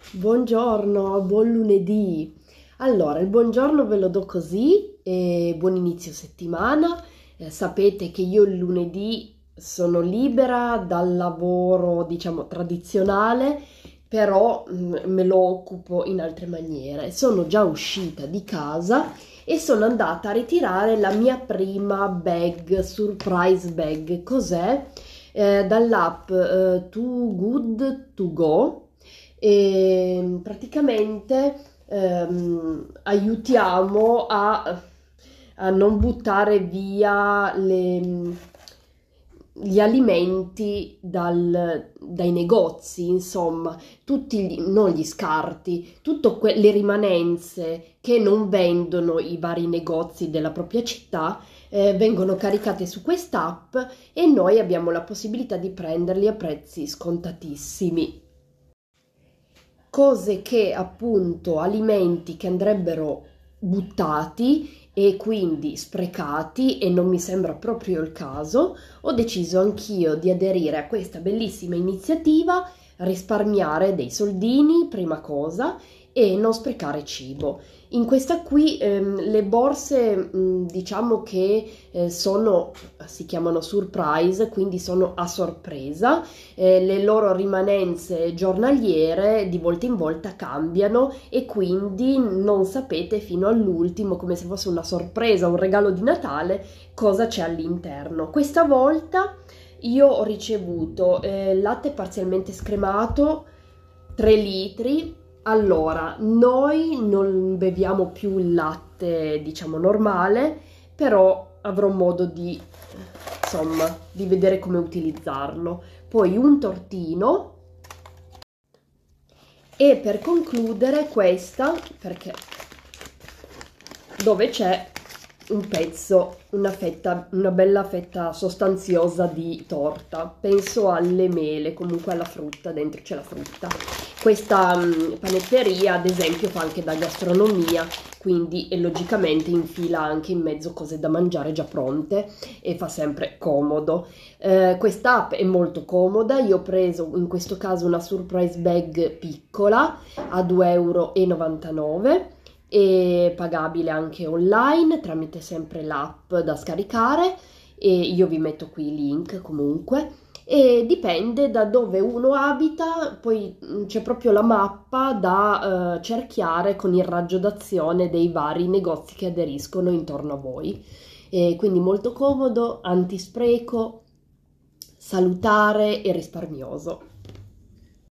Buongiorno, buon lunedì. Allora, il buongiorno ve lo do così e buon inizio settimana. Sapete che io il lunedì sono libera dal lavoro, diciamo, tradizionale, però me lo occupo in altre maniere. Sono già uscita di casa e sono andata a ritirare la mia prima bag, surprise bag. Cos'è? Dall'app Too Good To Go e praticamente aiutiamo a non buttare via gli alimenti dai negozi, insomma, non gli scarti, tutte le rimanenze che non vendono i vari negozi della propria città. Vengono caricate su quest'app e noi abbiamo la possibilità di prenderli a prezzi scontatissimi. Cose che appunto alimenti che andrebbero buttati e quindi sprecati, e non mi sembra proprio il caso. Ho deciso anch'io di aderire a questa bellissima iniziativa, risparmiare dei soldini, prima cosa, e non sprecare cibo. In questa qui le borse diciamo che si chiamano surprise, quindi sono a sorpresa. Le loro rimanenze giornaliere di volta in volta cambiano e quindi non sapete fino all'ultimo, come se fosse una sorpresa, un regalo di Natale, cosa c'è all'interno. Questa volta io ho ricevuto latte parzialmente scremato, 3 litri. Allora, noi non beviamo più il latte, diciamo, normale, però avrò modo di, insomma, di vedere come utilizzarlo. Poi un tortino e per concludere questa, perché dove c'è un pezzo, una fetta, una bella fetta sostanziosa di torta. Penso alle mele, comunque alla frutta, dentro c'è la frutta. Questa panetteria, ad esempio, fa anche da gastronomia, quindi e logicamente infila anche in mezzo cose da mangiare già pronte e fa sempre comodo. Questa app è molto comoda. Io ho preso in questo caso una surprise bag piccola a 2,99 € e pagabile anche online tramite sempre l'app da scaricare, e io vi metto qui i link comunque. E dipende da dove uno abita, poi c'è proprio la mappa da cerchiare con il raggio d'azione dei vari negozi che aderiscono intorno a voi. E quindi molto comodo, antispreco, salutare e risparmioso.